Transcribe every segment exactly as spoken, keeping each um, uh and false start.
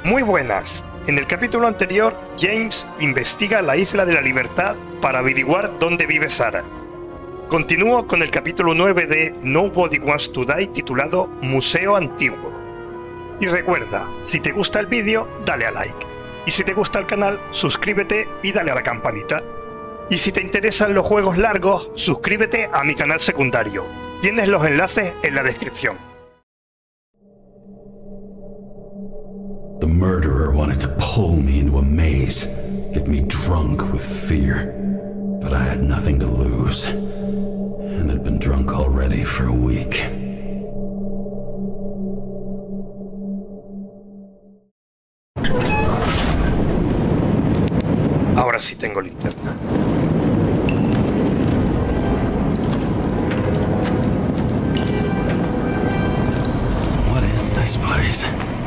Muy buenas. En el capítulo anterior, James investiga la Isla de la Libertad para averiguar dónde vive Sarah. Continúo con el capítulo nueve de Nobody Wants to Die titulado Museo Antiguo. Y recuerda, si te gusta el vídeo, dale a like. Y si te gusta el canal, suscríbete y dale a la campanita. Y si te interesan los juegos largos, suscríbete a mi canal secundario. Tienes los enlaces en la descripción. The murderer wanted to pull me into a maze, get me drunk with fear. But I had nothing to lose, and had been drunk already for a week. Ahora sí tengo linterna. What is this place?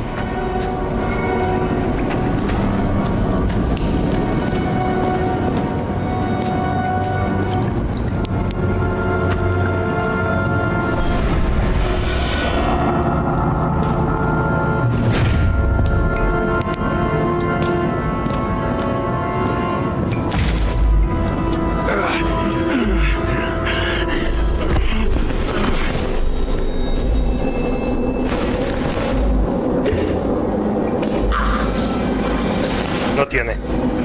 No tiene.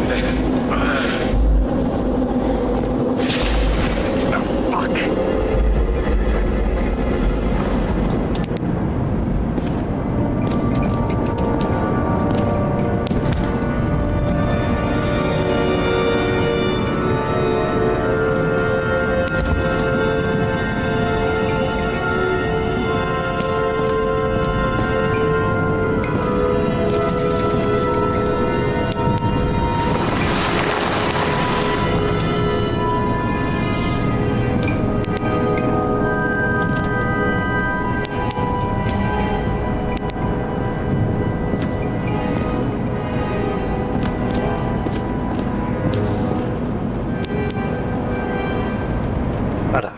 Para.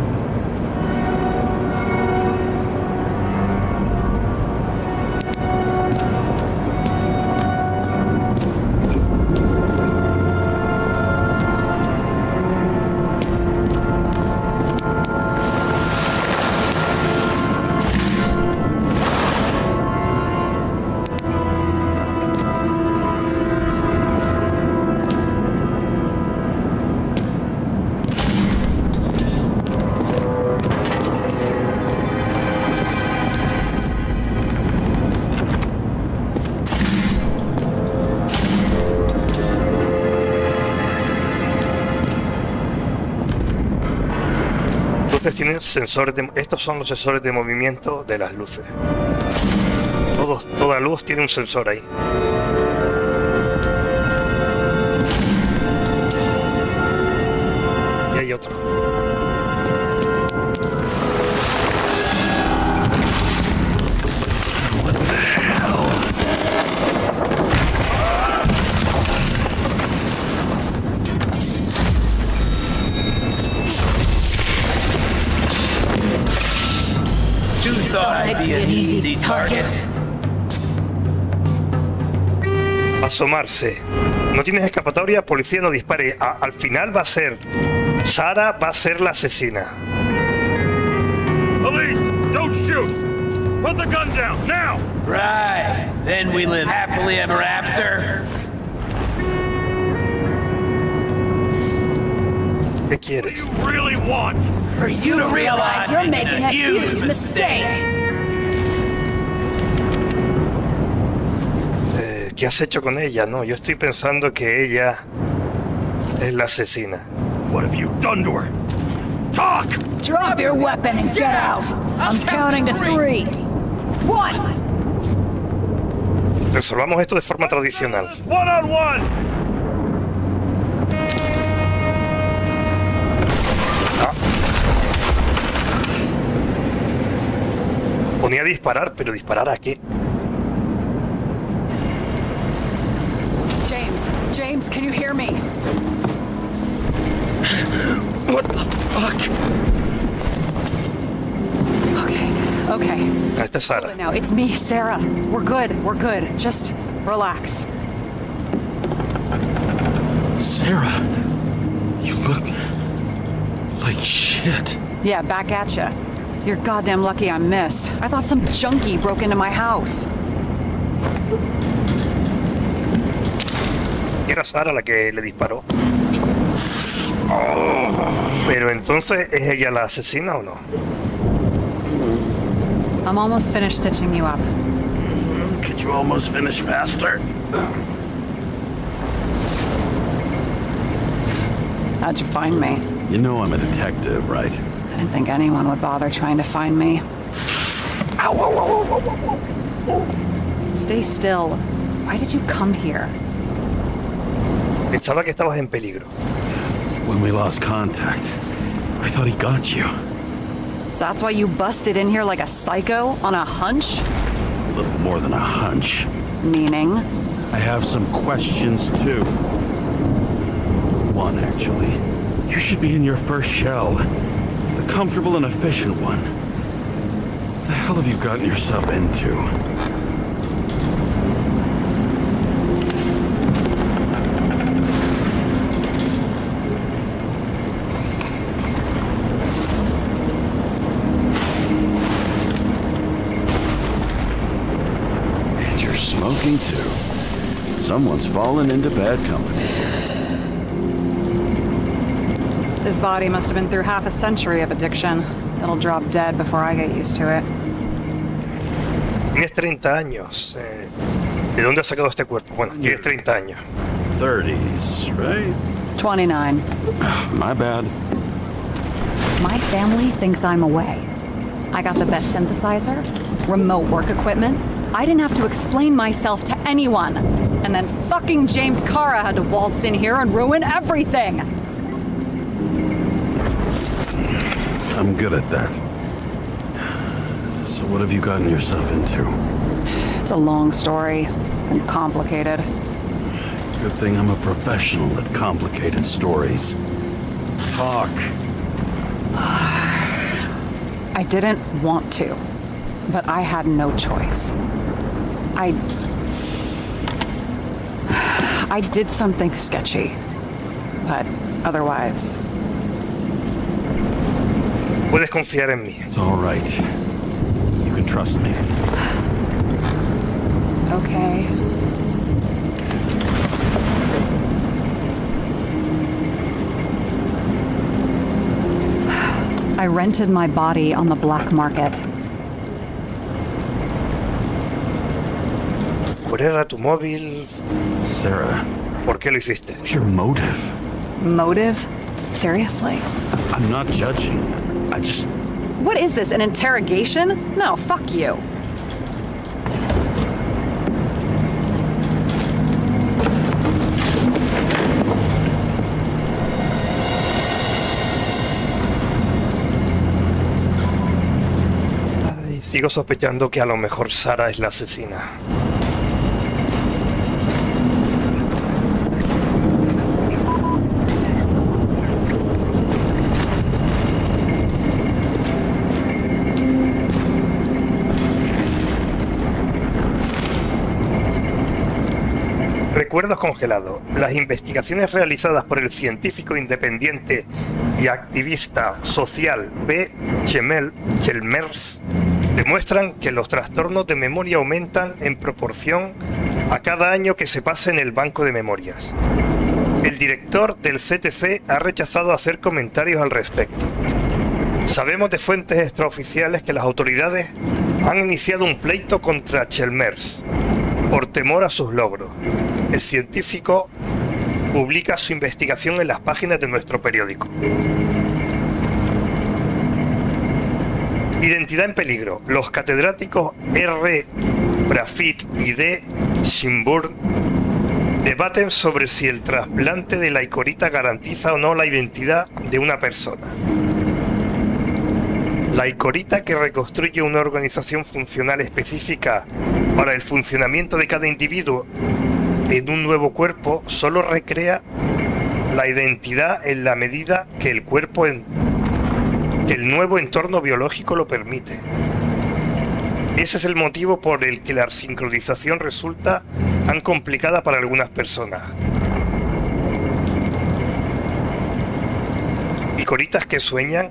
Tienen sensores de, estos son los sensores de movimiento de las luces. Todos, toda luz tiene un sensor ahí. Y hay otro. Asomarse. No tienes escapatoria, policía, no dispare. A, al final va a ser Sarah va a ser la asesina. Police, don't shoot. Put the gun down now. Right. Then we live happily ever after. ¿Qué quieres? You really want For you to realize you're making a huge mistake. ¿Qué has hecho con ella? No, yo estoy pensando que ella es la asesina. What have you done to her? Talk! Drop your weapon and get out. I'm counting to three. One. Resolvamos esto de forma tradicional. One on one. Ah. Ponía a disparar, pero ¿disparar a qué? James, James, can you hear me? What the fuck? Okay, Okay. Esta es Sara. Now, it's me, Sarah. We're good. We're good. Just relax. Sarah, you look like shit. Yeah, back at ya. You're goddamn lucky I missed. I thought some junkie broke into my house. Era Sara la que le disparó. Pero entonces, ¿es ella la asesina o no? I'm almost finished stitching you up. Could you almost finish faster? How'd you find me? You know I'm a detective, right? I didn't think anyone would bother trying to find me. Ow, ow, ow, ow, ow, ow. Stay still. Why did you come here? Pensaba que estabas en peligro. When we lost contact, I thought he got you. So that's why you busted in here like a psycho on a hunch? A little more than a hunch. Meaning? I have some questions, too. One, actually. You should be in your first shell. The comfortable and efficient one. What the hell have you gotten yourself into? And you're smoking, too. Someone's fallen into bad company. His body must have been through half a century of addiction. It'll drop dead before I get used to it. Tienes treinta años. Eh, ¿De dónde has sacado este cuerpo? Bueno, tienes treinta años. thirties, right? twenty-nine. My bad. My family thinks I'm away. I got the best synthesizer, remote work equipment. I didn't have to explain myself to anyone. And then fucking James Kara had to waltz in here and ruin everything. I'm good at that. So what have you gotten yourself into? It's a long story and complicated. Good thing I'm a professional at complicated stories. Talk. I didn't want to, but I had no choice. I... I did something sketchy, but otherwise... Puedes confiar en mí. It's all right. You can trust me. Okay. I rented my body on the black market. ¿Cuál era tu móvil? Sarah, ¿Por qué lo hiciste? what's your motive? Motive? Seriously? I'm not judging. I just... What is this, an interrogation? No, fuck you. Ay, sigo sospechando que a lo mejor Sara es la asesina. Recuerdos congelados. Las investigaciones realizadas por el científico independiente y activista social B. Chemel Chelmers demuestran que los trastornos de memoria aumentan en proporción a cada año que se pasa en el banco de memorias. El director del C T C ha rechazado hacer comentarios al respecto. Sabemos de fuentes extraoficiales que las autoridades han iniciado un pleito contra Chelmers por temor a sus logros. El científico publica su investigación en las páginas de nuestro periódico. Identidad en peligro. Los catedráticos R. Brafit y D. Schimburn debaten sobre si el trasplante de la icorita garantiza o no la identidad de una persona. La icorita, que reconstruye una organización funcional específica para el funcionamiento de cada individuo en un nuevo cuerpo, solo recrea la identidad en la medida que el cuerpo en, que el nuevo entorno biológico lo permite. Ese es el motivo por el que la sincronización resulta tan complicada para algunas personas. Icoritas que sueñan.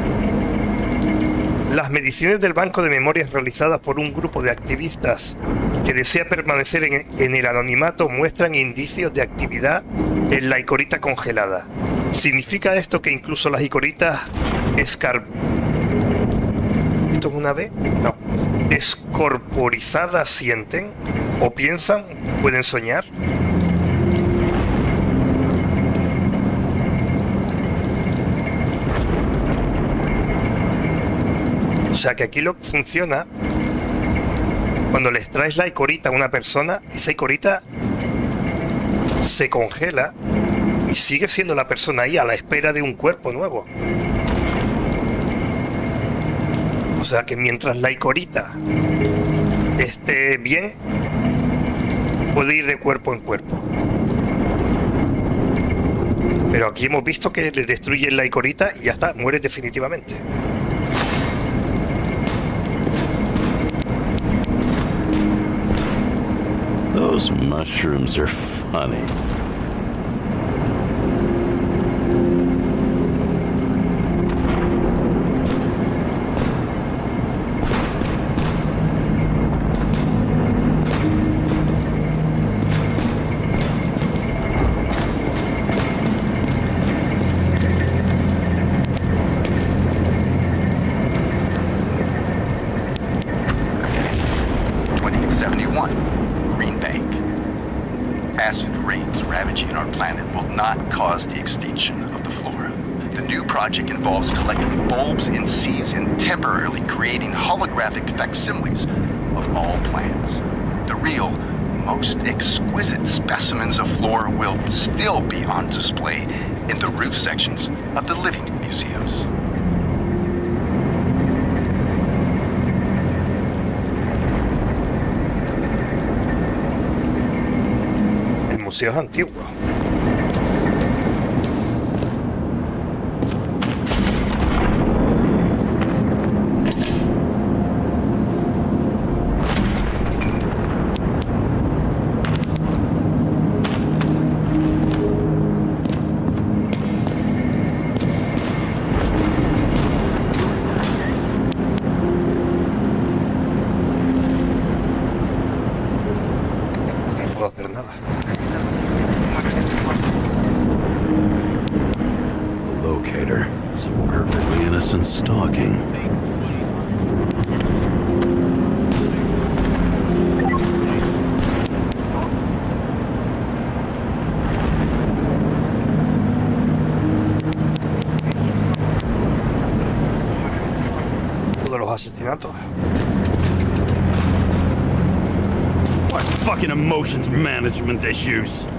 Las mediciones del banco de memorias realizadas por un grupo de activistas que desea permanecer en, en el anonimato muestran indicios de actividad en la icorita congelada. ¿Significa esto que incluso las icoritas escar... ¿Esto es una B? No. ¿Escorporizadas sienten? ¿O piensan? ¿Pueden soñar? O sea que aquí lo que funciona, cuando le extraes la icorita a una persona, esa icorita se congela y sigue siendo la persona ahí a la espera de un cuerpo nuevo. O sea que mientras la icorita esté bien, puede ir de cuerpo en cuerpo. Pero aquí hemos visto que le destruyen la icorita y ya está, muere definitivamente. Those mushrooms are funny. The extinction of the flora. The new project involves collecting bulbs in seeds and temporarily creating holographic facsimiles of all plants. The real, most exquisite specimens of flora will still be on display in the roof sections of the living museums. El museo es antiguo. Asesinatos. What fucking emotions management issues?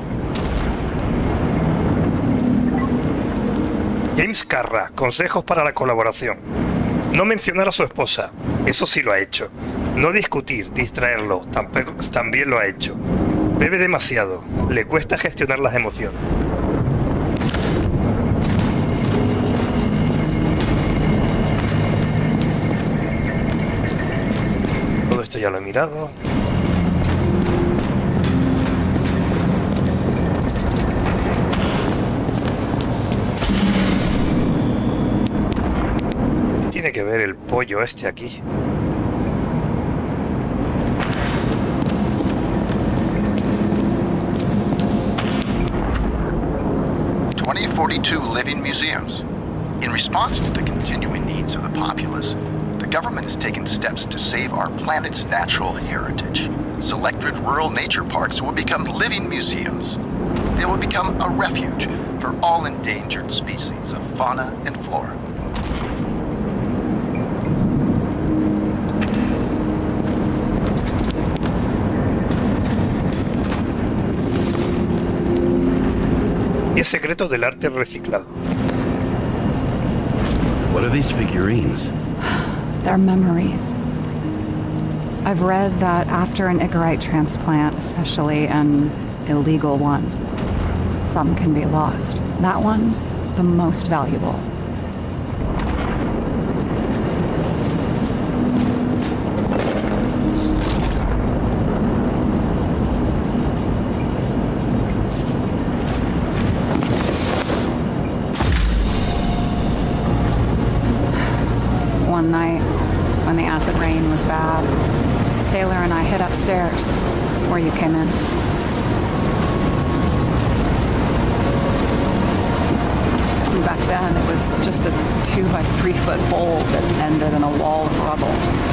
James Carra, consejos para la colaboración. No mencionar a su esposa, eso sí lo ha hecho. No discutir, distraerlo, tampoco, también lo ha hecho. Bebe demasiado, le cuesta gestionar las emociones. Esto ya lo he mirado. ¿Qué tiene que ver el pollo este aquí? twenty forty-two living museums. In response to the continuing needs of the populace, the government has taken steps to save our planet's natural heritage. Selected rural nature parks will become living museums. They will become a refuge for all endangered species of fauna and flora. Y es secreto del arte reciclado. What are these figurines? They're memories. I've read that after an Icarite transplant, especially an illegal one, some can be lost. That one's the most valuable. was bad. Taylor and I hid upstairs, where you came in. Back then, it was just a two by three foot hole that ended in a wall of rubble.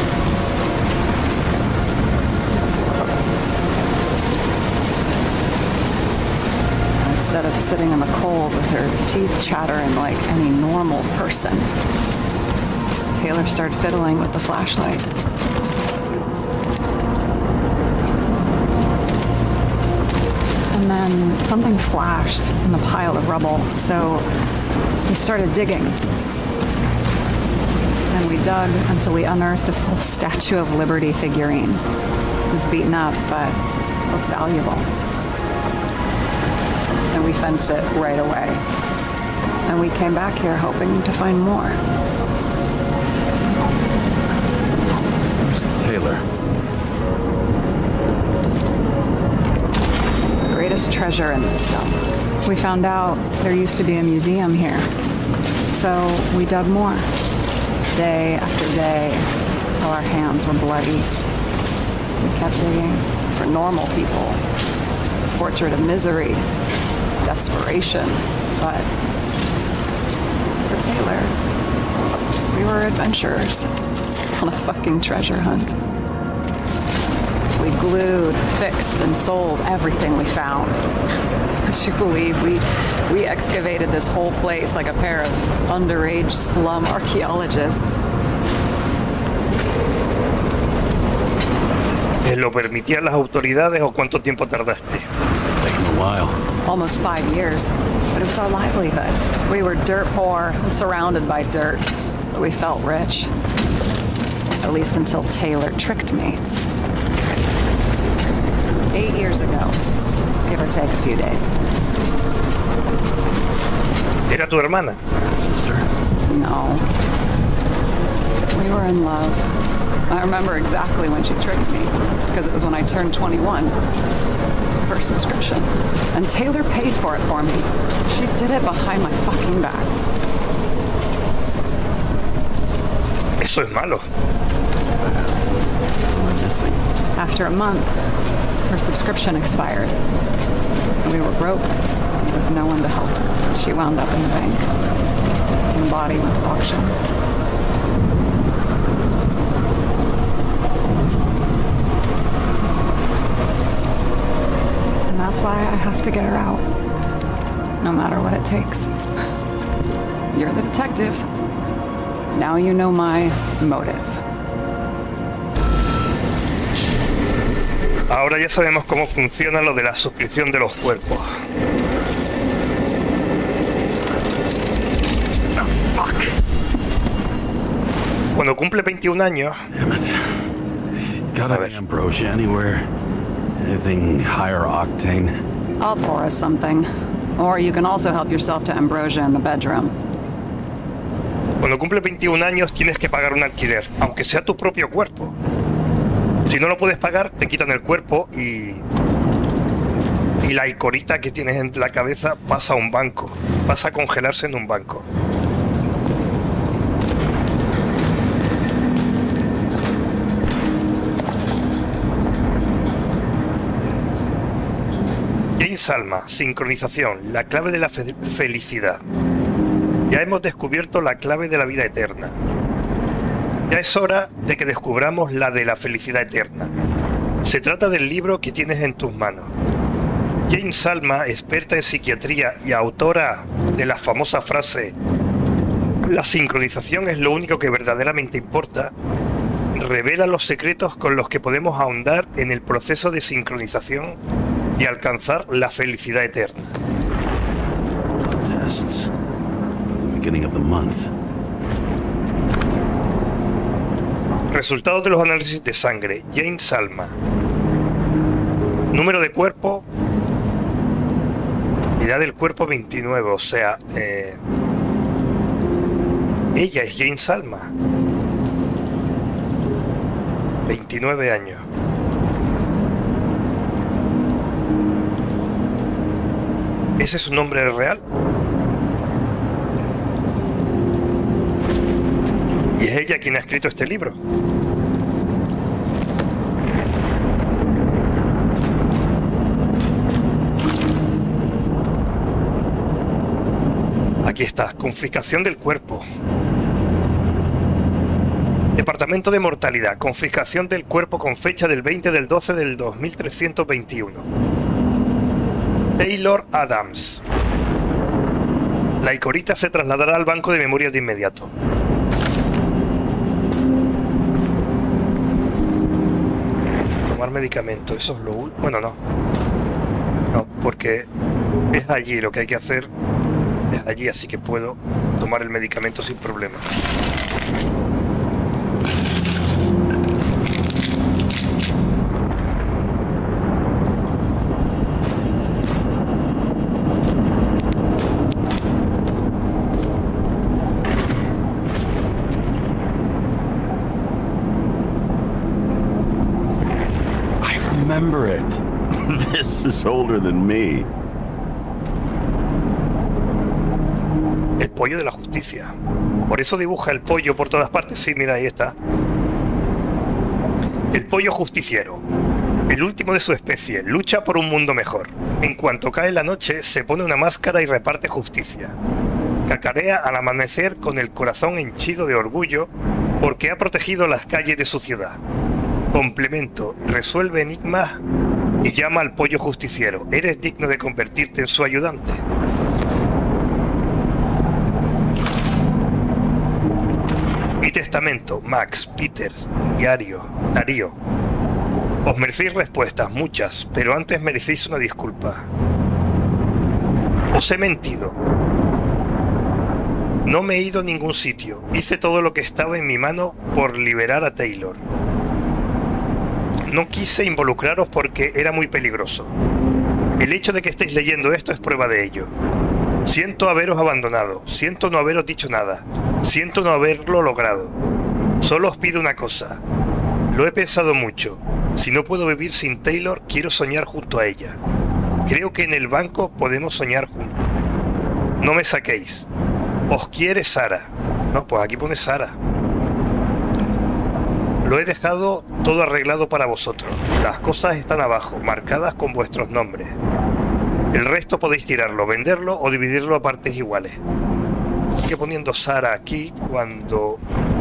Instead of sitting in the cold with her teeth chattering like any normal person, Taylor started fiddling with the flashlight. And then something flashed in the pile of rubble, so we started digging. And we dug until we unearthed this little Statue of Liberty figurine. It was beaten up, but looked valuable. And we fenced it right away. And we came back here hoping to find more. Who's Taylor? Greatest treasure in this dump. We found out there used to be a museum here, so we dug more. Day after day, till our hands were bloody. We kept digging for normal people. It's a portrait of misery, desperation, but for Taylor, we were adventurers on a fucking treasure hunt. We glued, fixed, and sold everything we found. Would you believe we we excavated this whole place like a pair of underage slum archaeologists? ¿Lo permitían las autoridades o cuánto tiempo tardaste? Must have taken a while. Almost five years, but it was our livelihood. We were dirt poor, surrounded by dirt, but we felt rich. At least until Taylor tricked me. Eight years ago, give or take a few days. ¿Era tu hermana? Sister? No. We were in love. I remember exactly when she tricked me, because it was when I turned twenty-one. First subscription. And Taylor paid for it for me. She did it behind my fucking back. Eso es malo. After a month, her subscription expired. We were broke. There was no one to help her. She wound up in the bank. And the body went to auction. And that's why I have to get her out. No matter what it takes. You're the detective. Now you know my motive. Ahora ya sabemos cómo funciona lo de la suscripción de los cuerpos. Oh, fuck. Cuando cumple veintiún años... Damn it. Got any ambrosia anywhere? Anything higher octane? I'll pour us something. Or you can also help yourself to ambrosia in the bedroom. Cuando cumple veintiún años tienes que pagar un alquiler, aunque sea tu propio cuerpo. Si no lo puedes pagar, te quitan el cuerpo y... y la icorita que tienes en la cabeza pasa a un banco. Pasa a congelarse en un banco. Jane Salma, sincronización, la clave de la fe felicidad. Ya hemos descubierto la clave de la vida eterna. Ya es hora de que descubramos la de la felicidad eterna. Se trata del libro que tienes en tus manos. Jane Salma, experta en psiquiatría y autora de la famosa frase "La sincronización es lo único que verdaderamente importa", revela los secretos con los que podemos ahondar en el proceso de sincronización y alcanzar la felicidad eterna. Tests. From the beginning of the month. Resultados de los análisis de sangre. Jane Salma. Número de cuerpo. Edad del cuerpo veintinueve, o sea... Eh, ella es Jane Salma. veintinueve años. ¿Ese es su nombre real? Y es ella quien ha escrito este libro. está, confiscación del cuerpo. Departamento de Mortalidad, confiscación del cuerpo con fecha del veinte del doce del dos mil trescientos veintiuno. Taylor Adams. La icorita se trasladará al banco de memorias de inmediato. Tomar medicamento, eso es lo último. Bueno, no. No, porque es allí lo que hay que hacer. Es allí, así que puedo tomar el medicamento sin problema. Remember it. This is older than me. El pollo de la justicia. Por eso dibuja el pollo por todas partes. Sí, mira, ahí está. El pollo justiciero. El último de su especie. Lucha por un mundo mejor. En cuanto cae la noche, se pone una máscara y reparte justicia. Cacarea al amanecer con el corazón henchido de orgullo porque ha protegido las calles de su ciudad. Complemento, resuelve enigmas y llama al pollo justiciero. Eres digno de convertirte en su ayudante. Mi testamento, Max, Peter, Diario, Darío. Os merecéis respuestas, muchas, pero antes merecéis una disculpa. Os he mentido. No me he ido a ningún sitio. Hice todo lo que estaba en mi mano por liberar a Taylor. No quise involucraros porque era muy peligroso. El hecho de que estéis leyendo esto es prueba de ello. Siento haberos abandonado, siento no haberos dicho nada, siento no haberlo logrado. Solo os pido una cosa. Lo he pensado mucho. Si no puedo vivir sin Taylor, quiero soñar junto a ella. Creo que en el banco podemos soñar juntos. No me saquéis. Os quiere Sara. No, pues aquí pone Sara. Lo he dejado todo arreglado para vosotros. Las cosas están abajo, marcadas con vuestros nombres. El resto podéis tirarlo, venderlo o dividirlo a partes iguales. Estoy poniendo Sara aquí cuando...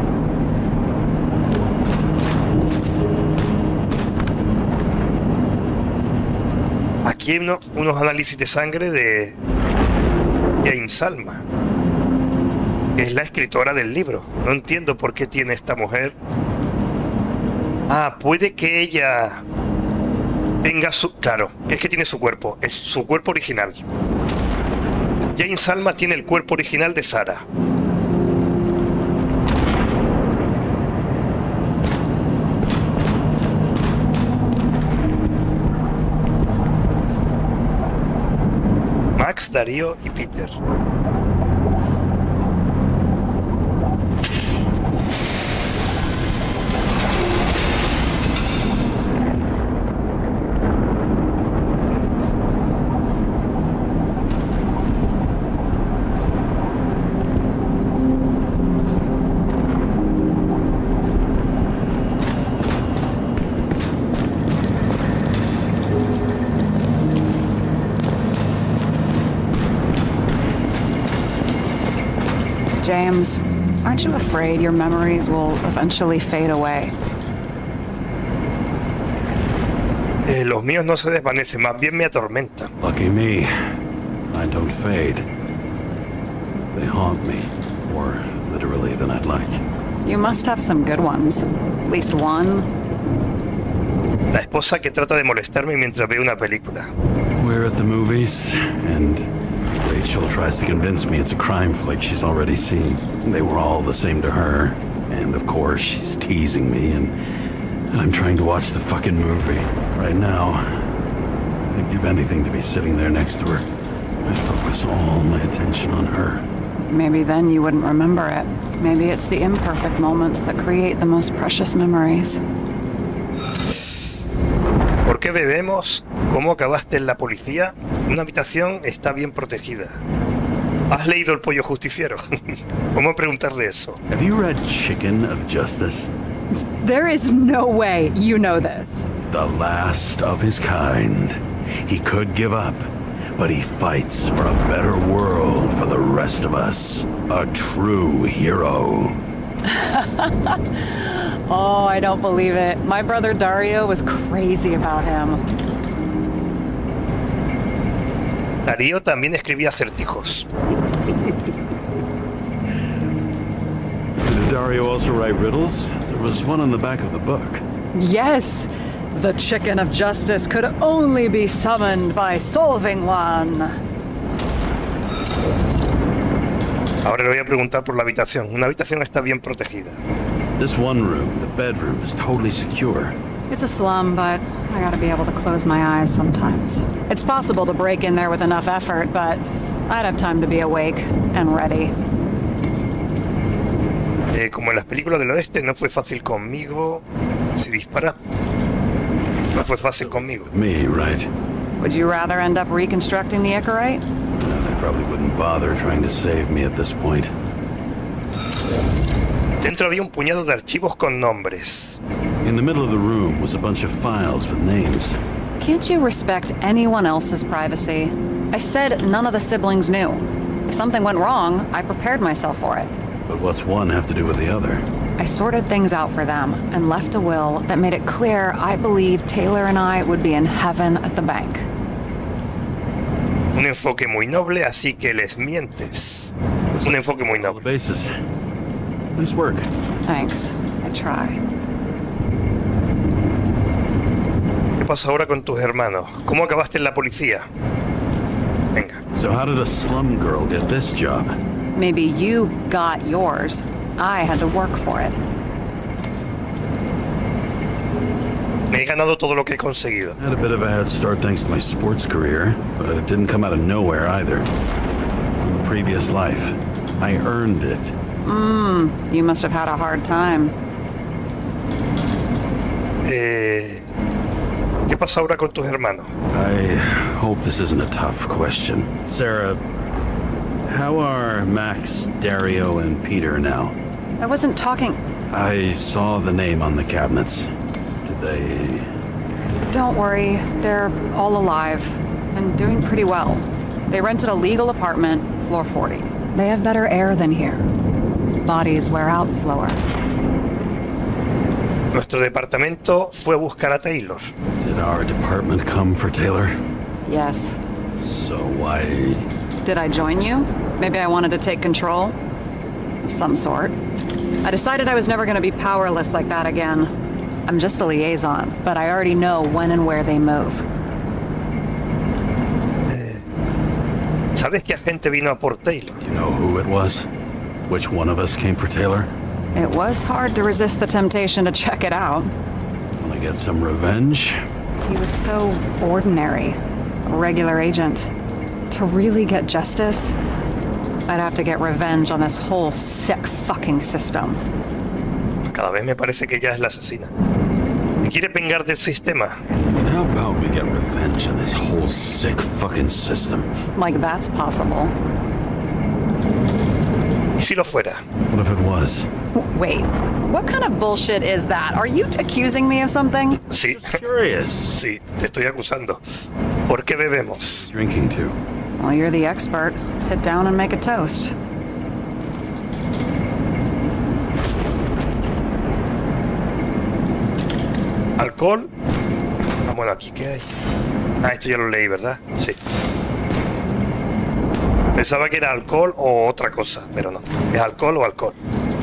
Aquí hay uno, unos análisis de sangre de Jane Salma. Es la escritora del libro. No entiendo por qué tiene esta mujer... Ah, puede que ella tenga su... Claro, es que tiene su cuerpo, es su cuerpo original. Jane Salma tiene el cuerpo original de Sara. Max, Darío y Peter. James, aren't you afraid your memories will eventually fade away? Eh, los míos no se desvanecen, más bien me atormentan. Lucky me. I don't fade. They haunt me, more literally than I'd like. You must have some good ones. At least one. La esposa que trata de molestarme mientras veo una película. We're at the movies, and Rachel tries to convince me it's a crime flick she's already seen. They were all the same to her. And of course, she's teasing me, and I'm trying to watch the fucking movie. Right now, I'd give anything to be sitting there next to her. I'd focus all my attention on her. Maybe then you wouldn't remember it. Maybe it's the imperfect moments that create the most precious memories. ¿Por qué bebemos? ¿Cómo acabaste en la policía? Una habitación está bien protegida. ¿Has leído El pollo justiciero? ¿Cómo preguntarle eso? Have you read Chicken of Justice? There is no way you know this. The last of his kind. He could give up, but he fights for a better world for the rest of us. A true hero. Oh, I don't believe it. My brother Dario was crazy about him. Darío también escribía acertijos. Did Dario also write riddles? There was one on the back of the book. Yes! The chicken of justice could only be summoned by solving one. Ahora le voy a preguntar por la habitación. Una habitación está bien protegida. This one room, the bedroom, is totally secure. It's a slum, but I gotta be able to close my eyes sometimes. It's possible to break in there with enough effort, but I'd have time to be awake and ready. Eh, como en las películas del oeste, no fue fácil conmigo. Si dispara, no fue fácil conmigo. Me, right? Would you rather end up reconstructing the Icarite? Well, they probably wouldn't bother trying to save me at this point. Dentro había un puñado de archivos con nombres. In the middle of the room was a bunch of files with names. Can't you respect anyone else's privacy? I said none of the siblings knew. If something went wrong, I prepared myself for it. But what's one have to do with the other? I sorted things out for them and left a will that made it clear I believed Taylor and I would be in heaven at the bank. Un enfoque muy noble, así que les mientes. Un enfoque muy noble. Bases. Nice work. Thanks. I try. ¿Qué pasa ahora con tus hermanos? ¿Cómo acabaste en la policía? Venga. So how did a slum girl get this job? Maybe you got yours. I had to work for it. Me he ganado todo lo que he conseguido. I had a bit of a head start thanks to my sports career, but it didn't come out of nowhere either. From a previous life. I earned it. Mmm, you must have had a hard time. Eh, ¿Qué pasa ahora con tus hermanos? I hope this isn't a tough question. Sarah, how are Max, Dario, and Peter now? I wasn't talking... I saw the name on the cabinets. Did they... Don't worry, they're all alive and doing pretty well. They rented a legal apartment, floor forty. They have better air than here. Bodies wear out slower. Nuestro departamento fue a buscar a Taylor. Did our department come for Taylor? Yes. So why... Did I join you? Maybe I wanted to take control? Of some sort. I decided I was never going to be powerless like that again. I'm just a liaison, but I already know when and where they move. ¿Sabes qué agente vino a por Taylor? Do you know who it was? Which one of us came for Taylor? It was hard to resist the temptation to check it out. Wanna get some revenge? He was so ordinary. A regular agent. To really get justice, I'd have to get revenge on this whole sick fucking system. Cada vez me parece que ya es la asesina. ¿Me quiere vengar del sistema? And how about we get revenge on this whole sick fucking system? Like that's possible. ¿Y si lo fuera? What if it was? W- Wait, what kind of bullshit is that? Are you accusing me of something? Sí. Curious. Sí, te estoy acusando. ¿Por qué bebemos? Drinking too. Well, you're the expert. Sit down and make a toast. ¿Alcohol? Ah, bueno, aquí qué hay. Ah, esto ya lo leí, ¿verdad? Sí. Pensaba que era alcohol o otra cosa, pero no. ¿Es alcohol o alcohol?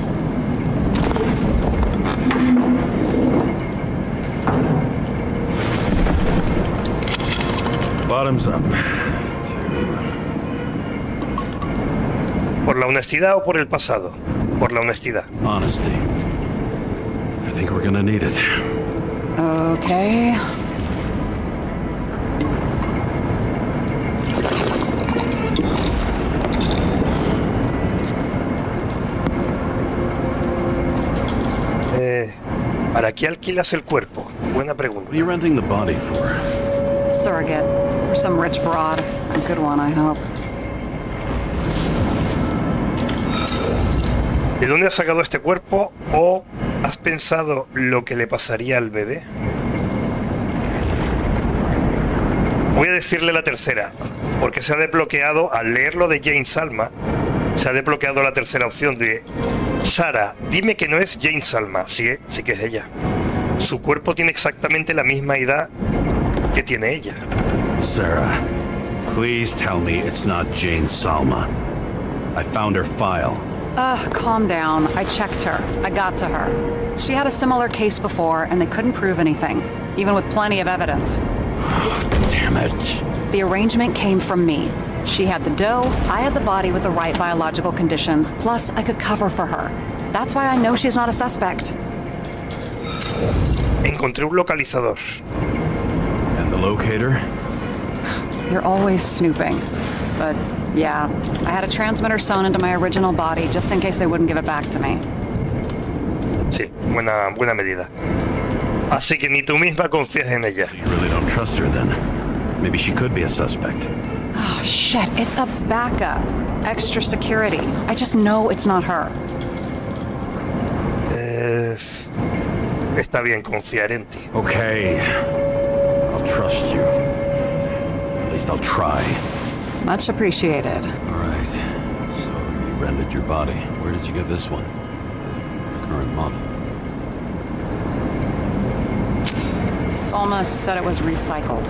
Bottoms up. ¿Por la honestidad o por el pasado? Por la honestidad. Honesty. I think we're gonna need it. Okay. Eh, ¿Para qué alquilas el cuerpo? Buena pregunta. What are you renting the body for? Surrogate. For some rich broad. A good one, I hope. ¿De dónde has sacado este cuerpo o has pensado lo que le pasaría al bebé? Voy a decirle la tercera, porque se ha desbloqueado, al leer lo de Jane Salma, se ha desbloqueado la tercera opción de Sarah, dime que no es Jane Salma. Sí, sí que es ella. Su cuerpo tiene exactamente la misma edad que tiene ella. Sarah, please tell me it's not Jane Salma. I found her file. Ugh, calm down. I checked her. I got to her. She had a similar case before, and they couldn't prove anything, even with plenty of evidence. Damn it. The arrangement came from me. She had the dough, I had the body with the right biological conditions, plus I could cover for her. That's why I know she's not a suspect. Encontré un localizador. And the locator? You're always snooping. But yeah, I had a transmitter sewn into my original body just in case they wouldn't give it back to me. Sí, buena, buena medida. Así que ni tú misma confías en ella. You really don't trust her then? Maybe she could be a suspect. Oh shit, it's a backup. Extra security. I just know it's not her. Eh, está bien confiar en ti. Okay. I'll trust you. At least I'll try. Much appreciated. All right. So you rented your body. Where did you get this one? The current model. Salma said it was recycled.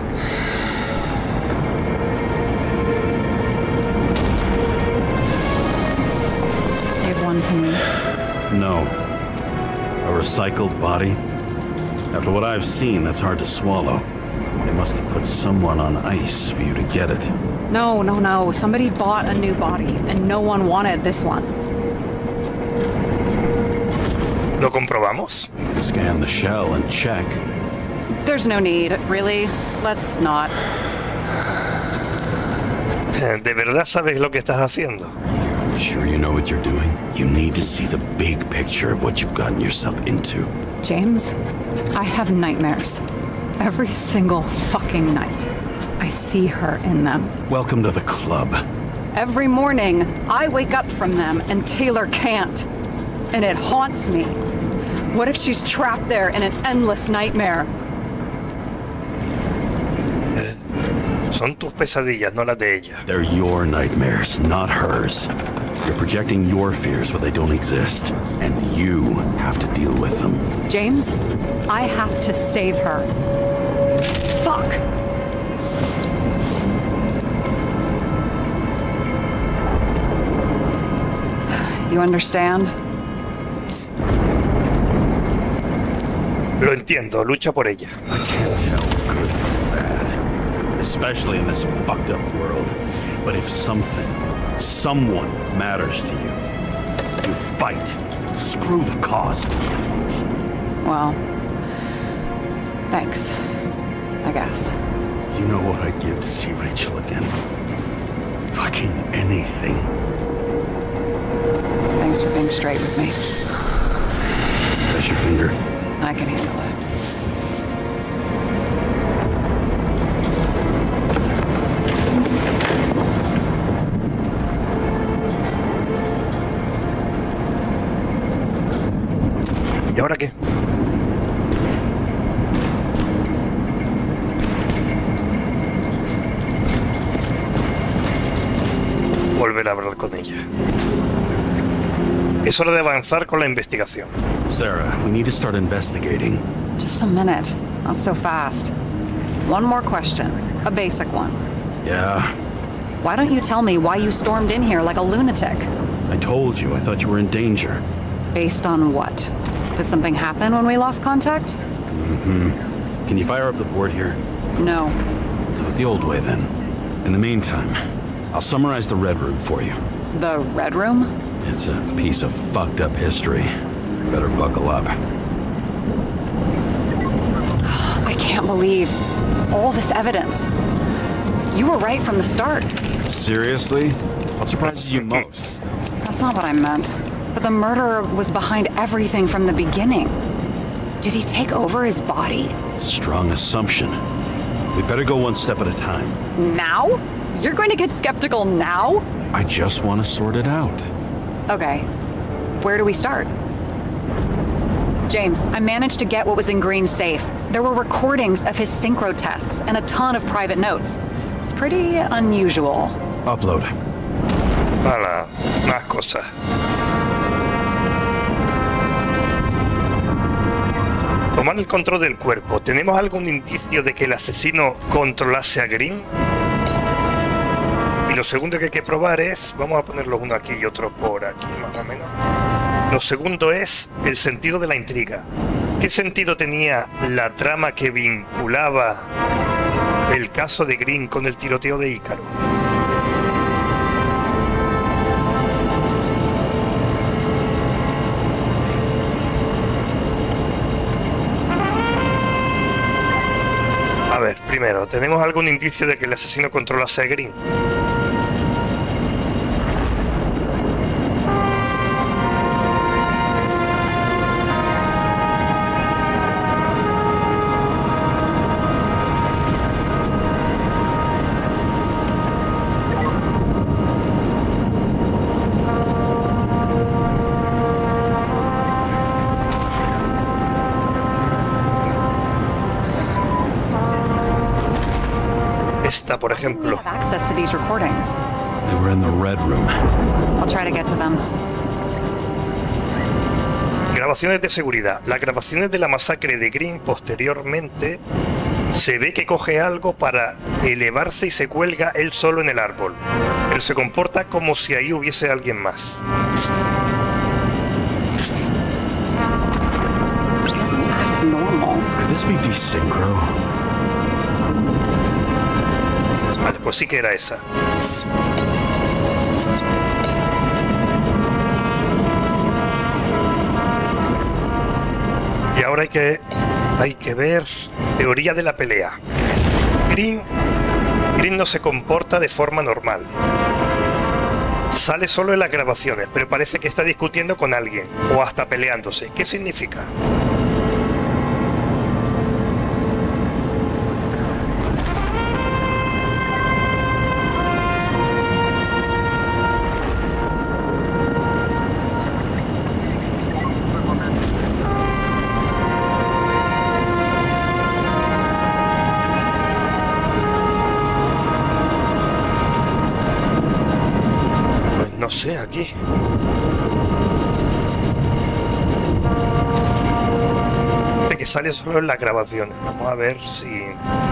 Give one to me. No. A recycled body? After what I've seen, that's hard to swallow. They must have put someone on ice for you to get it. No, no, no. Somebody bought a new body, and no one wanted this one. ¿Lo comprobamos? You can scan the shell and check. There's no need, really. Let's not. ¿De verdad sabes lo que estás haciendo? You sure you know what you're doing? You need to see the big picture of what you've gotten yourself into. James, I have nightmares. Every single fucking night. I see her in them. Welcome to the club. Every morning, I wake up from them and Taylor can't. And it haunts me. What if she's trapped there in an endless nightmare? Son tus pesadillas, no las de ella. They're your nightmares, not hers. You're projecting your fears where they don't exist, and you have to deal with them. James, I have to save her. Fuck! You understand? Lo entiendo, lucha por ella. I can't tell good from bad, especially in this fucked up world. But if something, someone matters to you, you fight. Screw the cost. Well, thanks, I guess. Do you know what I'd give to see Rachel again? Fucking anything. Thanks for being straight with me. Press your finger. I can handle it. ¿Y ahora qué? Volver a hablar con ella. Es hora de avanzar con la investigación. Sarah, we need to start investigating. Just a minute. Not so fast. One more question. A basic one. Yeah, Why don't you tell me why you stormed in here like a lunatic? I told you. I thought you were in danger. Based on what? Did something happen when we lost contact? Mm-hmm. Can you fire up the board here? No. Do it the old way, then. In the meantime, I'll summarize the Red Room for you. The Red Room? It's a piece of fucked up history. Better buckle up. I can't believe all this evidence. You were right from the start. Seriously? What surprises you most? That's not what I meant. But the murderer was behind everything from the beginning. Did he take over his body? Strong assumption. We'd better go one step at a time. Now? You're going to get skeptical now? I just want to sort it out. Okay. Where do we start? James, I managed to get what was in Green's safe. There were recordings of his synchro tests and a ton of private notes. It's pretty unusual. Upload. Hala, más cosas. Tomar el control del cuerpo. ¿Tenemos algún indicio de que el asesino controlase a Green? Y lo segundo que hay que probar es... Vamos a ponerlo uno aquí y otro por aquí, más o menos. Lo segundo es el sentido de la intriga. ¿Qué sentido tenía la trama que vinculaba el caso de Green con el tiroteo de Ícaro? A ver, primero, ¿tenemos algún indicio de que el asesino controlase a Green? Esta, por ejemplo. I have access to these recordings. They were in the red room. I'll try to get to them. Grabaciones de seguridad. Las grabaciones de la masacre de Green posteriormente se ve que coge algo para elevarse y se cuelga él solo en el árbol, pero se comporta como si ahí hubiese alguien más. He doesn't act normal. Could this be desynchro? Vale, pues sí que era esa. Y ahora hay que hay que ver teoría de la pelea. Green Green no se comporta de forma normal. Sale solo en las grabaciones, pero parece que está discutiendo con alguien o hasta peleándose. ¿Qué significa? No sé, aquí. Dice que sale solo en las grabaciones. Vamos a ver si...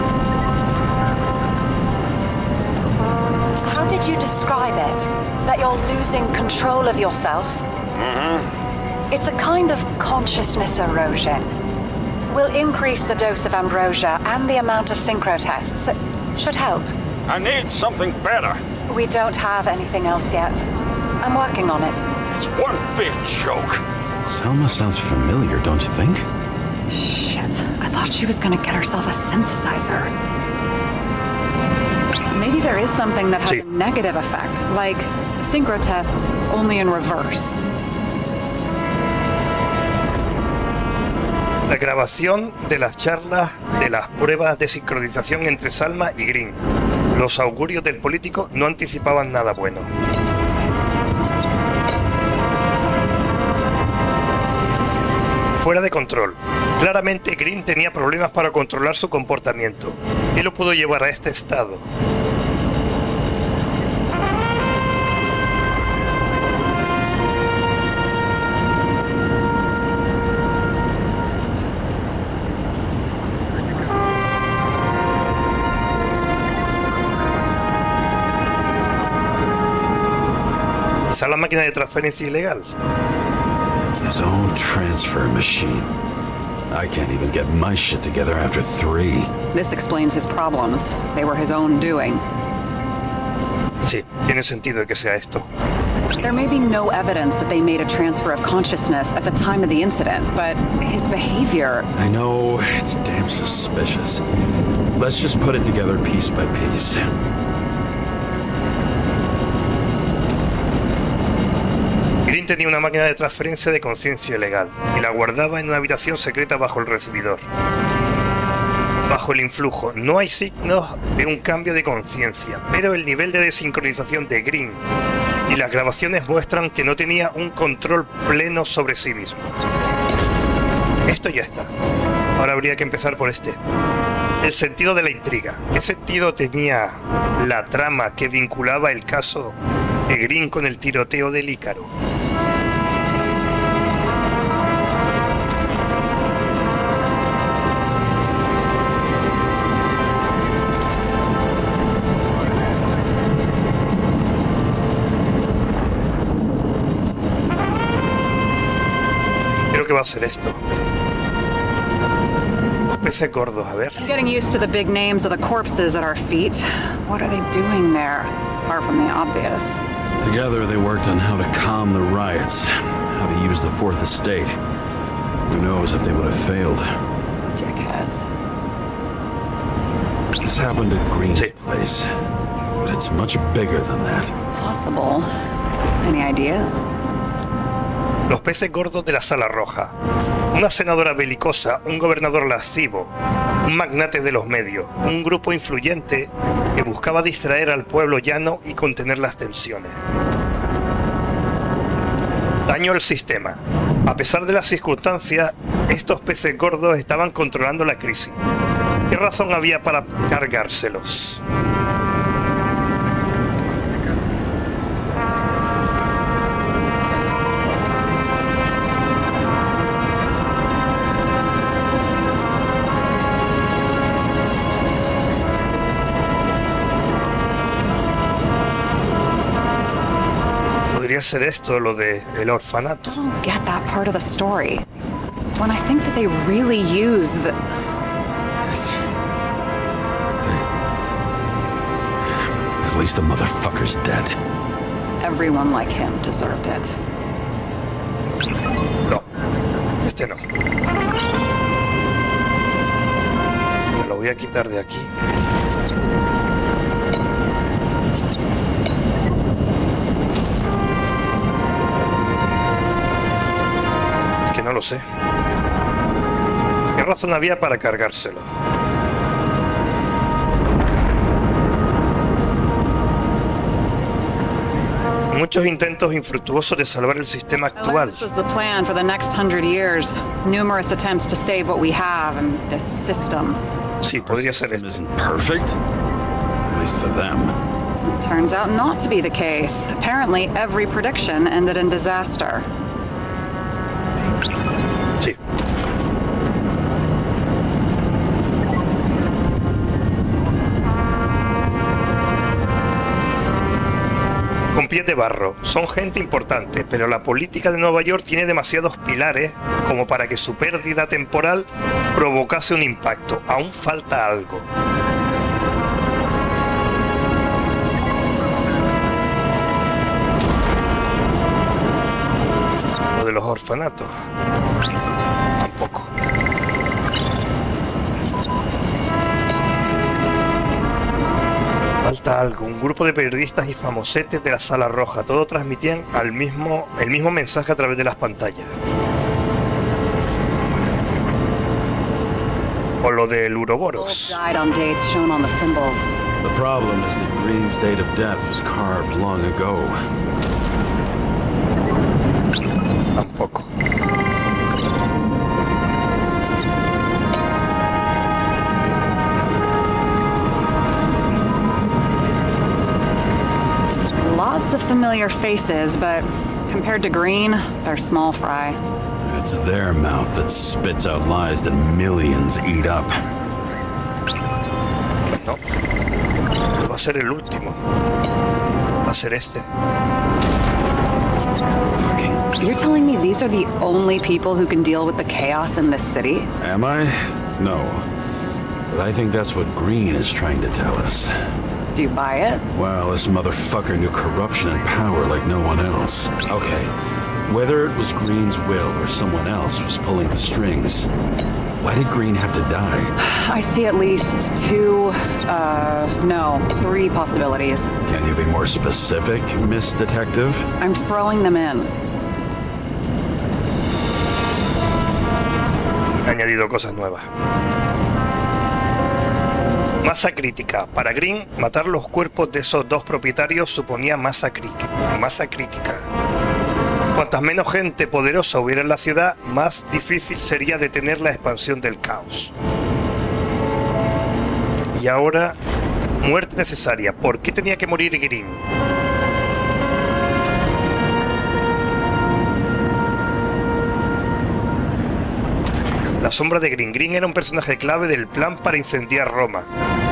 How did you describe it? That you're losing control of yourself? Mm-hmm. It's a kind of consciousness erosion. We'll increase the dose of ambrosia and the amount of synchro tests. Should help. I need something better. We don't have anything else yet. I'm working on it. It's one big joke. Selma sounds familiar, don't you think? Shit. I thought she was gonna get herself a synthesizer. Maybe there is something that has Sí. a negative effect, like synchro tests, only in reverse. La grabación de las charlas de las pruebas de sincronización entre Salma y Green. Los augurios del político no anticipaban nada bueno. Fuera de control. Claramente Green tenía problemas para controlar su comportamiento. ¿Qué lo pudo llevar a este estado? Quizá la máquina de transferencia ilegal. His own transfer machine. I can't even get my shit together after three. This explains his problems. They were his own doing. Sí, tiene sentido que sea esto. There may be no evidence that they made a transfer of consciousness at the time of the incident, but his behavior... I know, it's damn suspicious. Let's just put it together piece by piece. Green tenía una máquina de transferencia de conciencia ilegal y la guardaba en una habitación secreta bajo el recibidor. Bajo el influjo, no hay signos de un cambio de conciencia, pero el nivel de desincronización de Green y las grabaciones muestran que no tenía un control pleno sobre sí mismo. Esto ya está. Ahora habría que empezar por este. El sentido de la intriga. ¿Qué sentido tenía la trama que vinculaba el caso de Green con el tiroteo del Ícaro. Creo que va a ser esto. Los peces gordos, a ver. I'm getting used to the big names of the corpses at our feet. What are they doing there? Far from the obvious. Together they worked on how to calm the riots, how to use the Fourth Estate. Who knows if they would have failed. Dickheads. This happened at Green's Sí. place, but it's much bigger than that. Possible. Any ideas? Los peces gordos de la Sala Roja. Una senadora belicosa, un gobernador lascivo, un magnate de los medios, un grupo influyente que buscaba distraer al pueblo llano y contener las tensiones. Daño al sistema. A pesar de las circunstancias, estos peces gordos estaban controlando la crisis. ¿Qué razón había para cargárselos? Podría ser esto, lo de el orfanato. I don't get that part of the story. When I think that they really use the... It's... They... At least the motherfucker's dead. Everyone like him deserved it. No, este no. Me lo voy a quitar de aquí. Es que no lo sé. ¿Qué razón había para cargárselo? Muchos intentos infructuosos de salvar el sistema actual. This was the plan for the next hundred years. Numerous attempts to save what we have and this system. Sí, podría ser It esto. isn't perfect. At least for them. It turns out not to be the case. Apparently, every prediction ended in disaster. Sí. Con pies de barro, son gente importante, pero la política de Nueva York tiene demasiados pilares como para que su pérdida temporal provocase un impacto. Aún falta algo. Lo de los orfanatos. Tampoco. Falta algo. Un grupo de periodistas y famosetes de la Sala Roja. Todos transmitían al mismo, el mismo mensaje a través de las pantallas. O lo del Both Uroboros. died on dates shown on the symbols. The problem is that Green's date of death was carved long ago. Tampoco. Lots of familiar faces, but compared to Green, they're small fry. It's their mouth that spits out lies that millions eat up. No. Va a ser el último. Va a ser este. Fucking... You're telling me these are the only people who can deal with the chaos in this city? Am I? No. But I think that's what Green is trying to tell us. Do you buy it? Well, this motherfucker knew corruption and power like no one else. Okay, whether it was Green's will or someone else was pulling the strings, why did Green have to die? I see at least two, uh, no, three possibilities. Can you be more specific, Miss Detective? I'm throwing them in. He añadido cosas nuevas. Masa crítica. Para Green, matar los cuerpos de esos dos propietarios suponía masa crítica. Masa crítica. Cuantas menos gente poderosa hubiera en la ciudad, más difícil sería detener la expansión del caos. Y ahora Muerte necesaria. ¿Por qué tenía que morir Green? La sombra de Green. Green era un personaje clave del plan para incendiar Roma.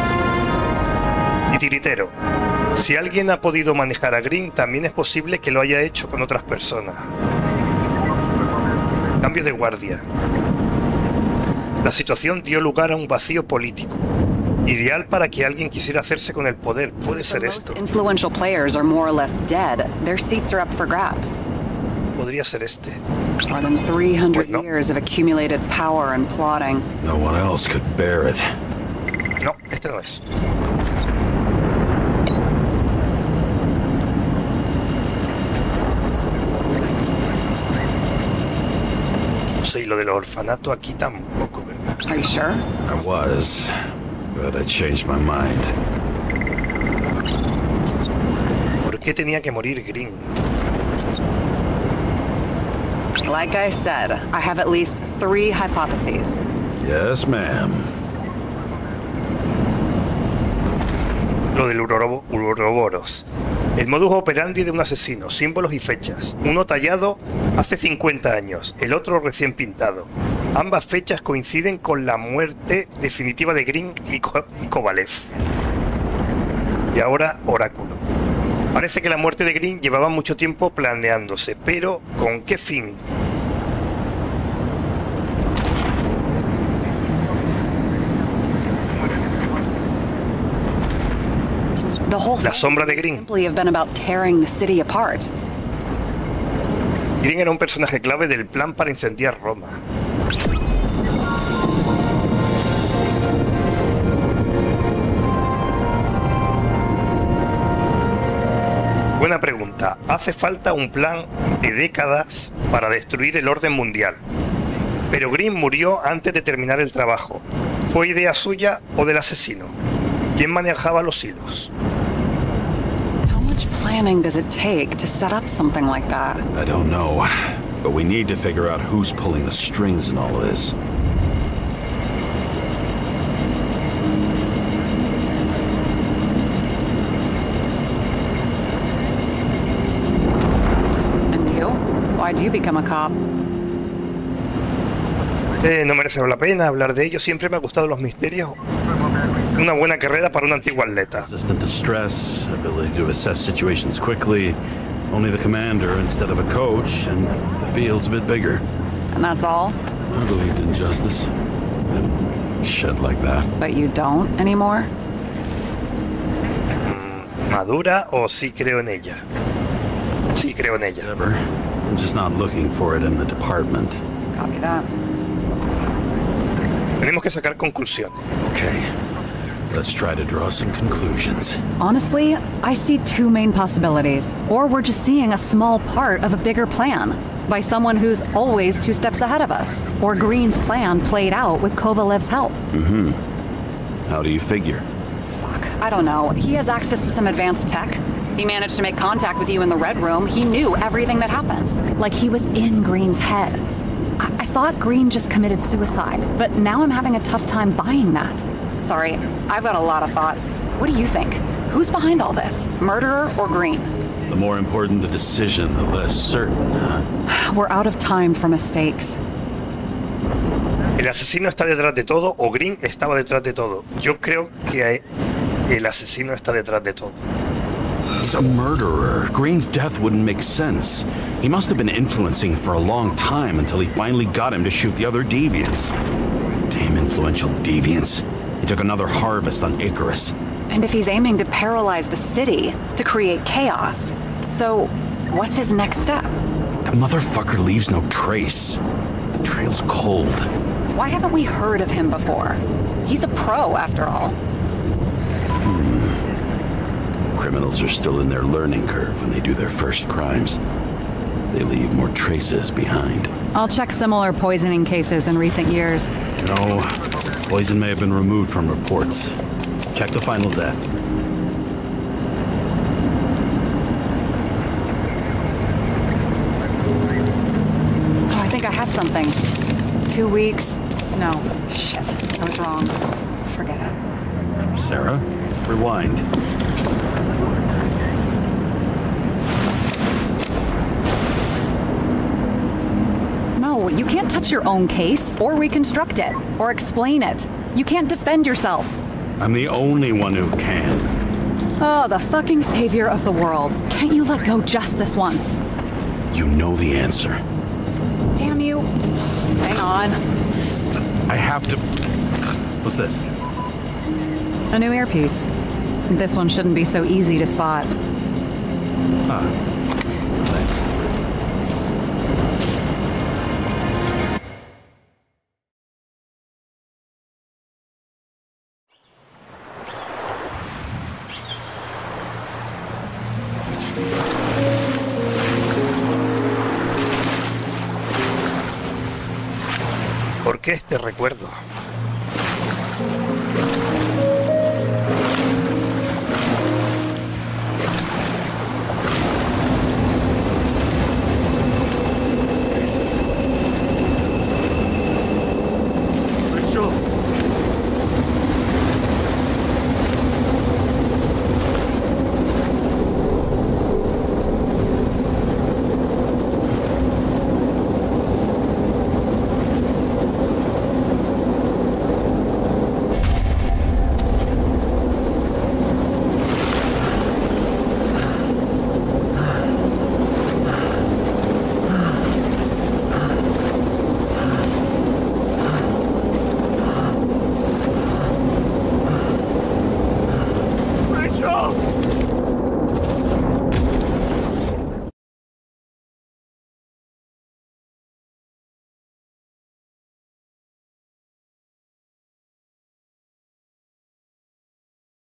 Y tiritero. Si alguien ha podido manejar a Green, también es posible que lo haya hecho con otras personas. Cambio de guardia. La situación dio lugar a un vacío político. Ideal para que alguien quisiera hacerse con el poder. Puede ser esto. Influential players are more or less dead. Their seats are up for grabs. Podría ser este. More than three hundred Pues no. years of accumulated power and plotting. No one else could bear it. No, este no es. No sé, y lo del orfanato aquí tampoco, ¿verdad? Are you sure? I was, but I changed my mind. ¿Por qué tenía que morir Green? Like I said, I have at least three hypotheses. Yes, ma'am. Lo del Uroro- Uroboros. El modus operandi de un asesino, símbolos y fechas. Uno tallado hace cincuenta años, el otro recién pintado. Ambas fechas coinciden con la muerte definitiva de Green y, Ko- y Kovalev. Y ahora Oráculo. Parece que la muerte de Green llevaba mucho tiempo planeándose, pero ¿con qué fin? The whole La sombra de thing Green. simply have been about tearing the city apart. Green era un personaje clave del plan para incendiar Roma. Buena pregunta. Hace falta un plan de décadas para destruir el orden mundial. Pero Green murió antes de terminar el trabajo. ¿Fue idea suya o del asesino? ¿Quién manejaba los hilos? How much planning does it take to set up something like that? I don't know, but we need to figure out who's pulling the strings in all of this. And you? Why'd you become a cop? Eh, no merece la pena hablar de ello. Siempre me ha gustado los misterios. Una buena carrera para un antiguo atleta. Resistant to stress, ability to assess situations quickly. Only the commander instead of a coach, and the field's a bit bigger. And that's all? I believed in justice. And shit like that. But you don't anymore? ¿Madura o sí creo en ella? Sí creo en ella. Whatever. I'm just not looking for it in the department. Copy that. Tenemos que sacar conclusiones. Okay. Let's try to draw some conclusions. Honestly, I see two main possibilities. Or we're just seeing a small part of a bigger plan by someone who's always two steps ahead of us. Or Green's plan played out with Kovalev's help. Mm-hmm. How do you figure? Fuck, I don't know. He has access to some advanced tech. He managed to make contact with you in the Red Room. He knew everything that happened. Like he was in Green's head. I, I thought Green just committed suicide, but now I'm having a tough time buying that. Sorry, I've got a lot of thoughts. What do you think? Who's behind all this? Murderer or Green? The more important the decision, the less certain, huh? We're out of time for mistakes. ¿El asesino está detrás de todo o Green estaba detrás de todo? Yo creo que el asesino está detrás de todo. He's a murderer. Green's death wouldn't make sense. He must have been influencing for a long time until he finally got him to shoot the other deviants. Damn influential deviants. He took another harvest on Icarus. And if he's aiming to paralyze the city, to create chaos, so what's his next step? The motherfucker leaves no trace. The trail's cold. Why haven't we heard of him before? He's a pro, after all. Criminals are still in their learning curve when they do their first crimes. They leave more traces behind. I'll check similar poisoning cases in recent years. No, poison may have been removed from reports. Check the final death. Oh, I think I have something. Two weeks. No, shit. I was wrong. Forget it. Sarah, rewind. No, you can't touch your own case, or reconstruct it, or explain it. You can't defend yourself. I'm the only one who can. Oh, the fucking savior of the world. Can't you let go just this once? You know the answer. Damn you. Hang on. I have to... What's this? A new earpiece. This one shouldn't be so easy to spot. Ah, thanks. ¿Por qué este recuerdo?